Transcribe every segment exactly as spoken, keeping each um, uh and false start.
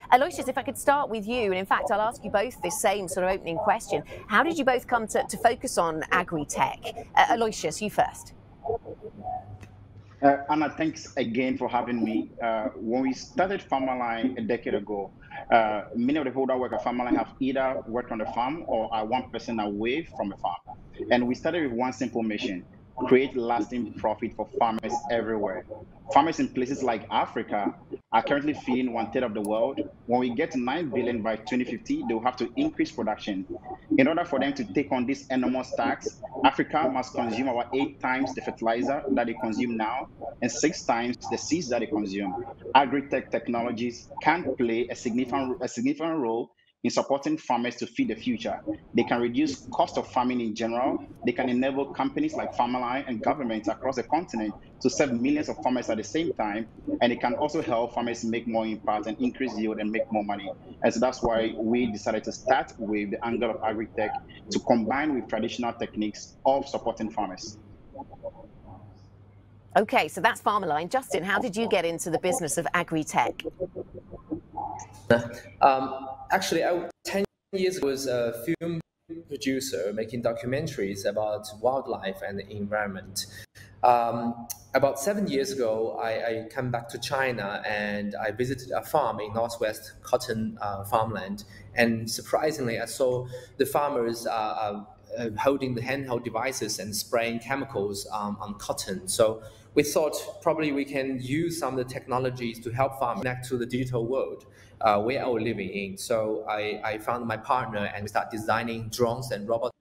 Alloysius, if I could start with you, and in fact, I'll ask you both this same sort of opening question. How did you both come to, to focus on agri-tech? Uh, Alloysius, you first. Uh, Anna, thanks again for having me. Uh, when we started Farmerline a decade ago, uh, many of the people that work at Farmerline have either worked on the farm or are one person away from a farm. And we started with one simple mission: create lasting profit for farmers everywhere. Farmers in places like Africa are currently feeding one third of the world. When we get to nine billion by twenty fifty, they will have to increase production. In order for them to take on this enormous tax, Africa must consume about eight times the fertilizer that they consume now and six times the seeds that they consume. Agri-tech technologies can play a significant, a significant role in supporting farmers to feed the future. They can reduce cost of farming in general. They can enable companies like Farmerline and governments across the continent to serve millions of farmers at the same time. And it can also help farmers make more impact and increase yield and make more money. And so that's why we decided to start with the angle of agri-tech to combine with traditional techniques of supporting farmers. Okay, so that's Farmerline. Justin, how did you get into the business of agri-tech? Um, actually, I, ten years ago, I was a film producer making documentaries about wildlife and the environment. Um, about seven years ago, I, I came back to China and I visited a farm in northwest cotton uh, farmland. And surprisingly, I saw the farmers uh, uh, uh, holding the handheld devices and spraying chemicals um, on cotton. So we thought probably we can use some of the technologies to help farmers connect to the digital world uh, we are living in. So I, I found my partner and we started designing drones and robots.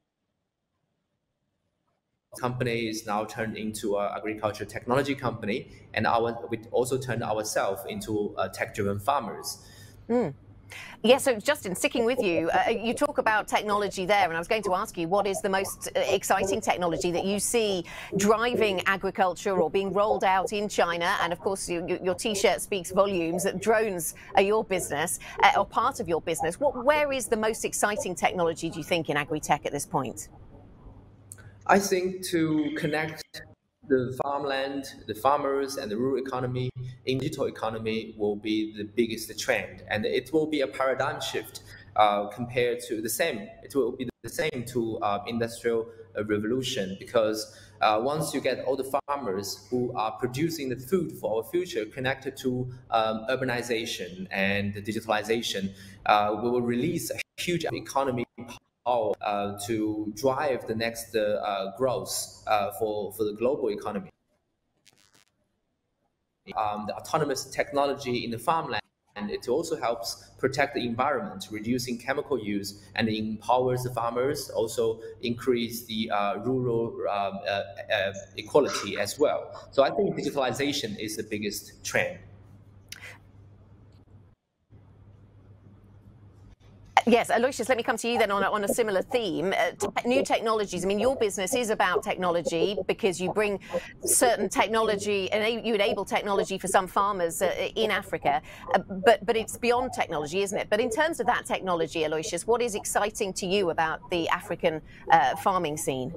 Company is now turned into an agriculture technology company, and our, we also turned ourselves into uh, tech-driven farmers. Mm. Yeah, so Justin, sticking with you, uh, you talk about technology there, and I was going to ask you, what is the most exciting technology that you see driving agriculture or being rolled out in China? And of course, you, your T-shirt speaks volumes that drones are your business, uh, or part of your business. What, where is the most exciting technology, do you think, in agri-tech at this point? I think to connect the farmland, the farmers, and the rural economy in digital economy will be the biggest trend, and it will be a paradigm shift uh, compared to the same. It will be the same to uh, industrial revolution, because uh, once you get all the farmers who are producing the food for our future connected to um, urbanization and digitalization, uh, we will release a huge economy Uh, to drive the next uh, growth uh, for, for the global economy. Um, the autonomous technology in the farmland, and it also helps protect the environment, reducing chemical use, and empowers the farmers, also increase the uh, rural um, uh, uh, equality as well. So I think digitalization is the biggest trend. Yes, Alloysius, let me come to you then on a, on a similar theme. Uh, new technologies. I mean, your business is about technology because you bring certain technology and you enable technology for some farmers uh, in Africa. Uh, but but it's beyond technology, isn't it? But in terms of that technology, Alloysius, what is exciting to you about the African uh, farming scene?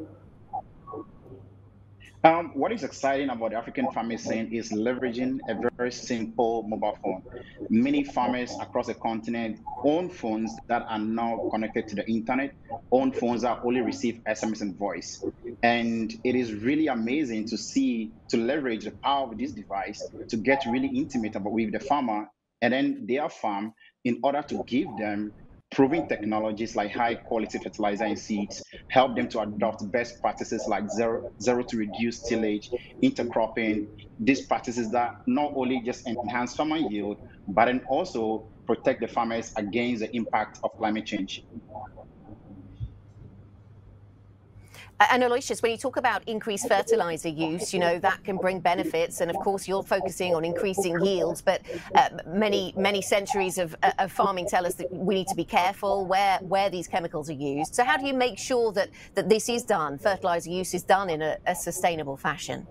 Um, what is exciting about the African farming scene is leveraging a very simple mobile phone. Many farmers across the continent own phones that are now connected to the internet, own phones that only receive S M S and voice. And it is really amazing to see, to leverage the power of this device to get really intimate about with the farmer and then their farm in order to give them proven technologies like high quality fertilizer and seeds, help them to adopt best practices like zero, zero to reduce tillage, intercropping, these practices that not only just enhance farmer yield, but then also protect the farmers against the impact of climate change. And Alloysius, when you talk about increased fertilizer use, you know, that can bring benefits. And of course, you're focusing on increasing yields. But uh, many, many centuries of, uh, of farming tell us that we need to be careful where, where these chemicals are used. So how do you make sure that, that this is done, fertilizer use is done in a, a sustainable fashion?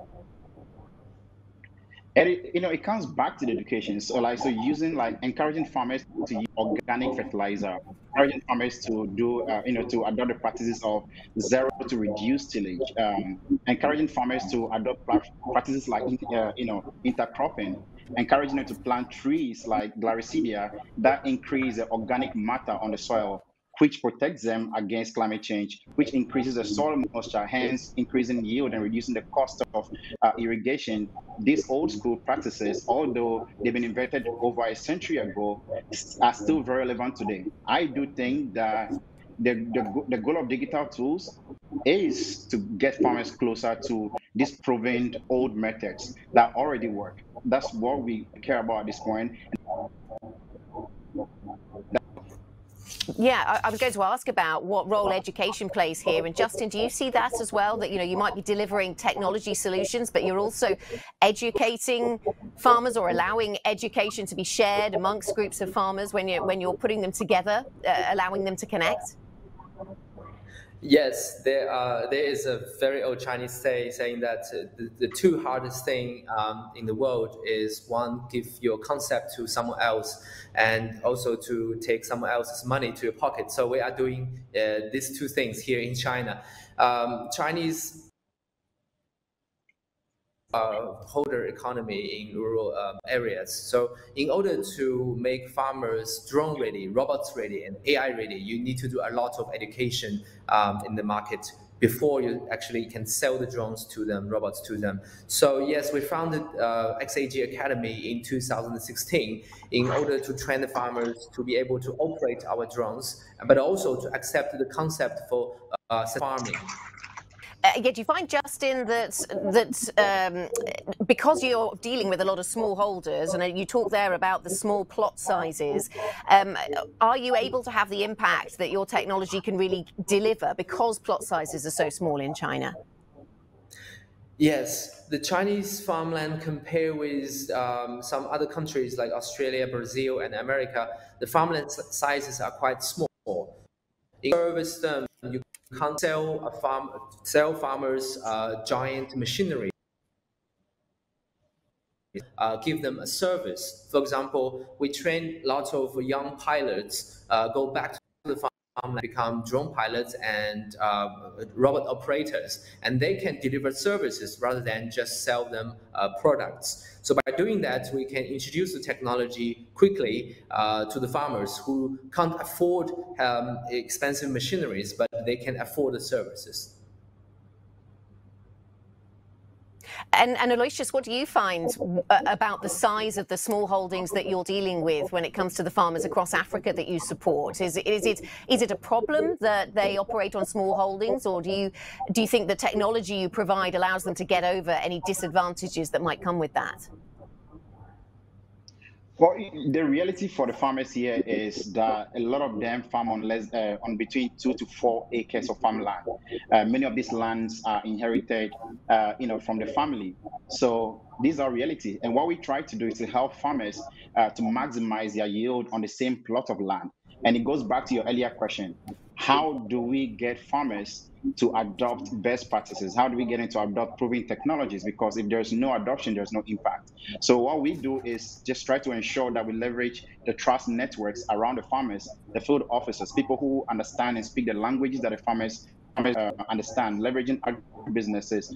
And it, you know, it comes back to the education. So like, so using like encouraging farmers to use organic fertilizer, encouraging farmers to do, uh, you know, to adopt the practices of zero to reduce tillage, um, encouraging farmers to adopt practices like, uh, you know, intercropping, encouraging them to plant trees like Glarissidia that increase the organic matter on the soil, which protects them against climate change, which increases the soil moisture, hence increasing yield and reducing the cost of uh, irrigation. These old school practices, although they've been invented over a century ago, are still very relevant today. I do think that the, the, the goal of digital tools is to get farmers closer to these proven old methods that already work. That's what we care about at this point. Yeah, I, I was going to ask about what role education plays here. And Justin, do you see that as well? That, you know, you might be delivering technology solutions, but you're also educating farmers or allowing education to be shared amongst groups of farmers when you're, when you're putting them together, uh, allowing them to connect? Yes, there, uh, there is a very old Chinese saying saying that uh, the, the two hardest thing um, in the world is, one, give your concept to someone else, and also to take someone else's money to your pocket. So we are doing uh, these two things here in China. Um, Chinese Uh, holder economy in rural um, areas. So in order to make farmers drone ready, robots ready, and A I ready, you need to do a lot of education um, in the market before you actually can sell the drones to them, robots to them. So yes, we founded uh, X A G Academy in two thousand sixteen in order to train the farmers to be able to operate our drones, but also to accept the concept for uh, farming. Uh, yet do you find, Justin, that that um, because you're dealing with a lot of smallholders, and you talk there about the small plot sizes, um, are you able to have the impact that your technology can really deliver because plot sizes are so small in China? Yes, the Chinese farmland compared with um, some other countries like Australia, Brazil, and America, the farmland sizes are quite small. In service them, you can't sell a farm, sell farmers uh, giant machinery. Uh, give them a service. For example, we train lots of young pilots uh, go back to the farm and become drone pilots and uh, robot operators, and they can deliver services rather than just sell them uh, products. So by doing that, we can introduce the technology quickly uh, to the farmers who can't afford um, expensive machineries, but they can afford the services. And, and Alloysius, what do you find about the size of the small holdings that you're dealing with when it comes to the farmers across Africa that you support? Is, is, it, is it a problem that they operate on small holdings, or do you, do you think the technology you provide allows them to get over any disadvantages that might come with that? Well, the reality for the farmers here is that a lot of them farm on less, uh, on between two to four acres of farmland. Uh, many of these lands are inherited, uh, you know, from the family. So these are reality. And what we try to do is to help farmers uh, to maximize their yield on the same plot of land. And it goes back to your earlier question: how do we get farmers to adopt best practices? How do we get them to adopt proven technologies? Because if there's no adoption, there's no impact. So what we do is just try to ensure that we leverage the trust networks around the farmers, the field officers, people who understand and speak the languages that the farmers, farmers uh, understand, leveraging businesses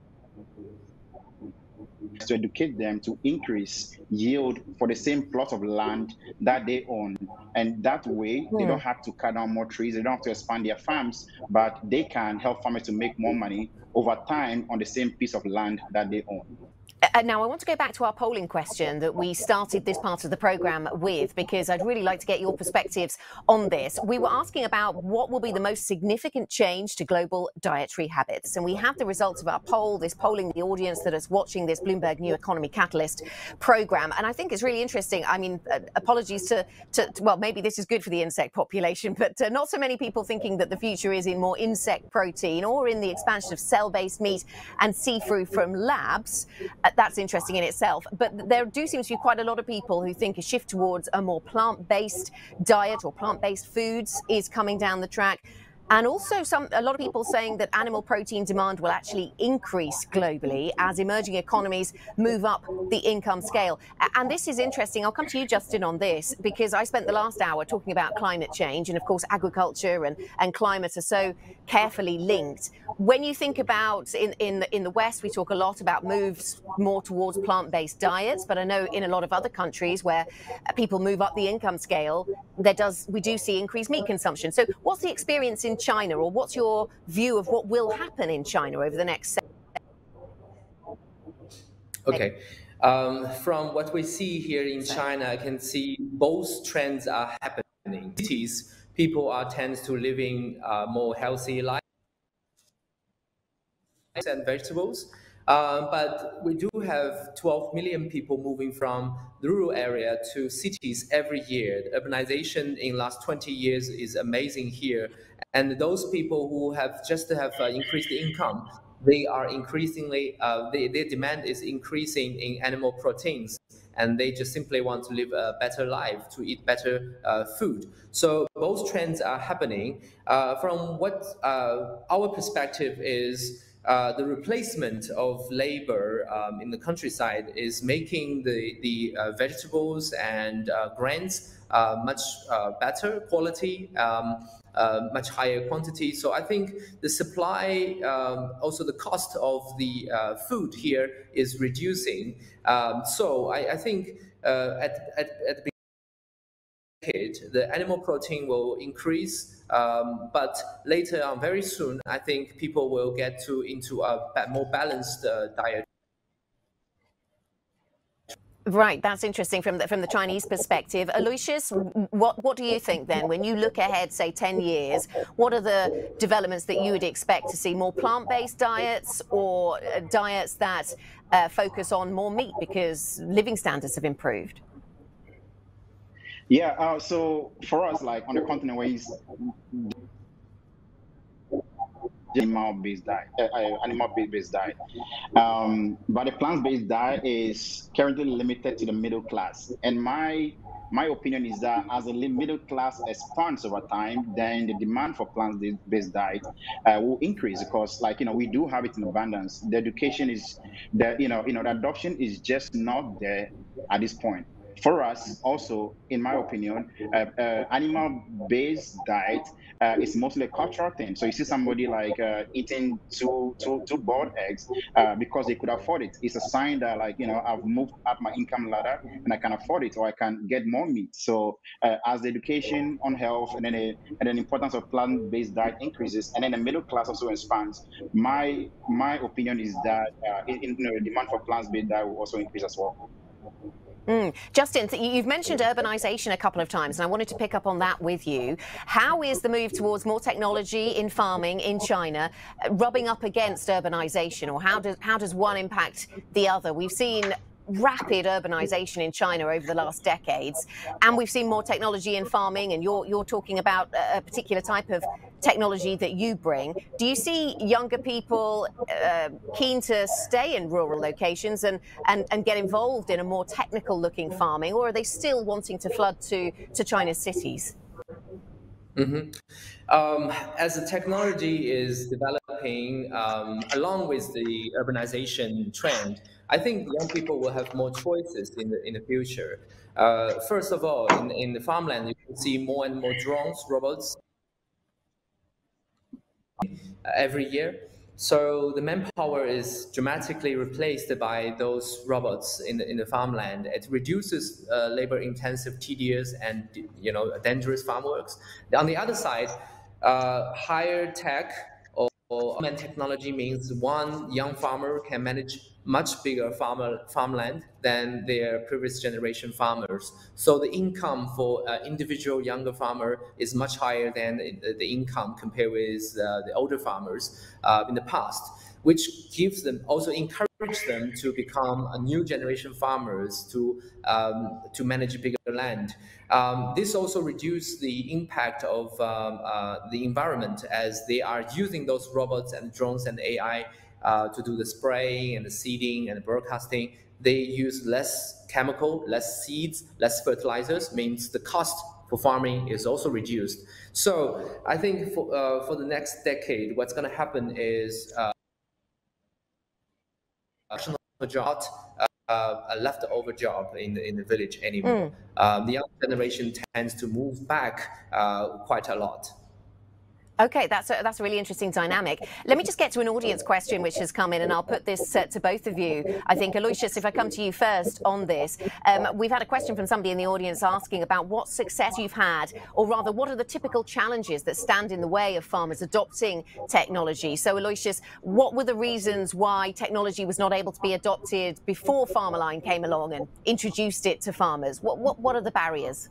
to educate them to increase yield for the same plot of land that they own. And that way, they don't have to cut down more trees, they don't have to expand their farms, but they can help farmers to make more money over time on the same piece of land that they own. Uh, now, I want to go back to our polling question that we started this part of the programme with, because I'd really like to get your perspectives on this. We were asking about what will be the most significant change to global dietary habits. And we have the results of our poll, this polling the audience that is watching this Bloomberg New Economy Catalyst programme. And I think it's really interesting. I mean, uh, apologies to, to, to, well, maybe this is good for the insect population, but uh, not so many people thinking that the future is in more insect protein or in the expansion of cell-based meat and seafood from labs. Uh, That's interesting in itself. But there do seem to be quite a lot of people who think a shift towards a more plant-based diet or plant-based foods is coming down the track. And also, some a lot of people saying that animal protein demand will actually increase globally as emerging economies move up the income scale. And this is interesting. I'll come to you, Justin, on this, because I spent the last hour talking about climate change. And of course, agriculture and, and climate are so carefully linked. When you think about in, in, the, in the West, we talk a lot about moves more towards plant-based diets. But I know in a lot of other countries where people move up the income scale, there does we do see increased meat consumption. So what's the experience in China, or what's your view of what will happen in China over the next? Okay. Um, from what we see here in China, I can see both trends are happening. Cities, people are tend to living uh, more healthy lives and vegetables. Uh, but we do have twelve million people moving from the rural area to cities every year. The urbanization in the last twenty years is amazing here. And those people who have just have uh, increased income, they are increasingly, uh, they, their demand is increasing in animal proteins. And they just simply want to live a better life, to eat better uh, food. So both trends are happening. Uh, from what uh, our perspective is, Uh, the replacement of labor um, in the countryside is making the, the uh, vegetables and uh, grains uh, much uh, better quality, um, uh, much higher quantity. So I think the supply, um, also the cost of the uh, food here is reducing. Um, so I, I think uh, at, at, at the the animal protein will increase, um, but later on, very soon, I think people will get to into a more balanced uh, diet. Right, that's interesting from the, from the Chinese perspective. Alloysius, what, what do you think then, when you look ahead, say, ten years, what are the developments that you would expect to see? More plant-based diets, or uh, diets that uh, focus on more meat because living standards have improved? Yeah, uh, so for us, like on the continent where it's animal-based diet, uh, animal-based diet, um, but the plant-based diet is currently limited to the middle class. And my my opinion is that as the middle class expands over time, then the demand for plant-based diet uh, will increase, because, like, you know, we do have it in abundance. The education is the you know you know the adoption is just not there at this point. For us, also, in my opinion, uh, uh, animal-based diet uh, is mostly a cultural thing. So you see somebody like uh, eating two, two, two boiled eggs uh, because they could afford it. It's a sign that, like, you know, I've moved up my income ladder and I can afford it, or I can get more meat. So uh, as the education on health and then a, and then the importance of plant-based diet increases, and then the middle class also expands, my my opinion is that uh, in, in, you know, the demand for plant-based diet will also increase as well. Mm. Justin, you've mentioned urbanization a couple of times, and I wanted to pick up on that with you. How is the move towards more technology in farming in China rubbing up against urbanization, or how does how does one impact the other? We've seen rapid urbanization in China over the last decades, and we've seen more technology in farming, and you're you're talking about a particular type of technology that you bring. Do you see younger people uh, keen to stay in rural locations and, and, and get involved in a more technical looking farming, or are they still wanting to flood to, to China's cities? Mm-hmm. Um, as the technology is developing um, along with the urbanization trend, I think young people will have more choices in the in the future. Uh, first of all, in, in the farmland, you can see more and more drones, robots every year. So the manpower is dramatically replaced by those robots in the, in the farmland. It reduces uh, labor-intensive, tedious, and you know dangerous farm works. On the other side, uh, higher tech or, or augmented technology means one young farmer can manage much bigger farmer farmland than their previous generation farmers. So the income for uh, individual younger farmer is much higher than the, the income compared with uh, the older farmers uh, in the past, which gives them also encourage them to become a new generation farmers to um, to manage bigger land. Um, this also reduces the impact of um, uh, the environment, as they are using those robots and drones and A I uh, to do the spraying and the seeding and the broadcasting. They use less chemical, less seeds, less fertilizers, means the cost for farming is also reduced. So I think for, uh, for the next decade, what's going to happen is uh, a job, uh, a leftover job in the, in the village anymore. Mm. Uh, the young generation tends to move back uh, quite a lot. Okay, that's a, that's a really interesting dynamic. Let me just get to an audience question which has come in, and I'll put this uh, to both of you. I think, Alloysius, if I come to you first on this, um, we've had a question from somebody in the audience asking about what success you've had, or rather, what are the typical challenges that stand in the way of farmers adopting technology? So, Alloysius, what were the reasons why technology was not able to be adopted before Farmerline came along and introduced it to farmers? What, what, what are the barriers?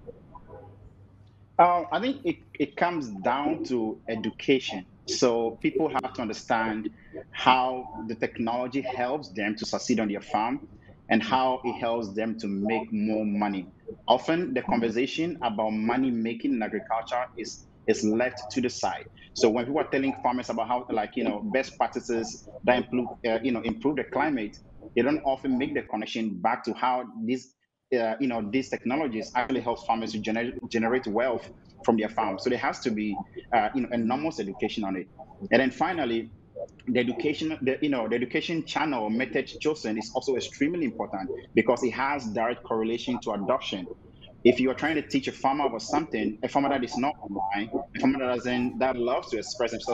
Uh, I think it, it comes down to education. So people have to understand how the technology helps them to succeed on their farm and how it helps them to make more money. Often the conversation about money making in agriculture is, is left to the side. So when people are telling farmers about how, like, you know, best practices that improve, uh, you know, improve the climate, they don't often make the connection back to how these Uh, you know, these technologies actually help farmers to generate generate wealth from their farm. So there has to be, uh, you know, enormous education on it. And then finally, the education, the, you know, the education channel or method chosen is also extremely important because it has direct correlation to adoption. If you are trying to teach a farmer about something, a farmer that is not online, a farmer that doesn't, that loves to express himself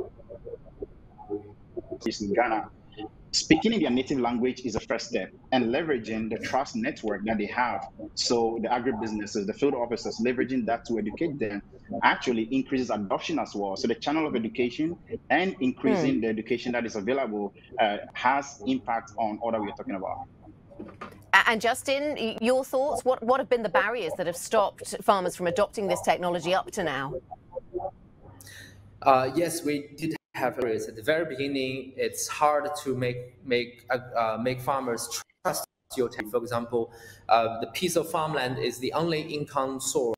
in Ghana, speaking in their native language is a first step, and leveraging the trust network that they have. So the agribusinesses, the field officers, leveraging that to educate them actually increases adoption as well. So the channel of education and increasing mm. the education that is available uh, has impact on all that we're talking about. And Justin, your thoughts? What, what have been the barriers that have stopped farmers from adopting this technology up to now? Uh, yes, we did have barriers at the very beginning. It's hard to make make uh, make farmers trust your tech. For example, uh, the piece of farmland is the only income source.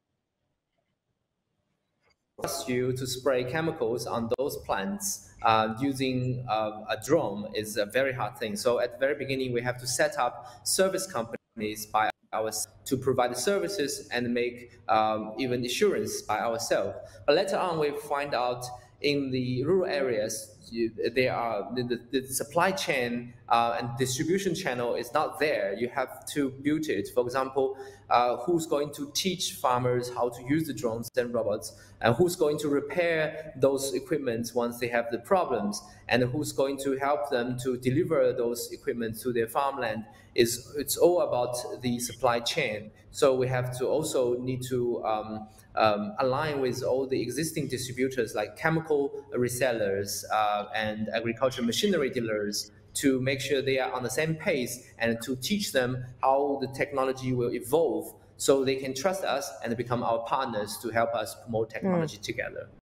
Trust you to spray chemicals on those plants uh, using uh, a drone is a very hard thing. So at the very beginning, we have to set up service companies by ourselves to provide the services and make um, even insurance by ourselves. But later on, we find out in the rural areas, you, there are the, the, the supply chain uh, and distribution channel is not there. You have to build it. For example, uh, who's going to teach farmers how to use the drones and robots, and who's going to repair those equipments once they have the problems, and who's going to help them to deliver those equipment to their farmland. Is it's all about the supply chain. So we have to also need to um, um, align with all the existing distributors like chemical resellers uh, and agricultural machinery dealers to make sure they are on the same pace and to teach them how the technology will evolve so they can trust us and become our partners to help us promote technology mm. together.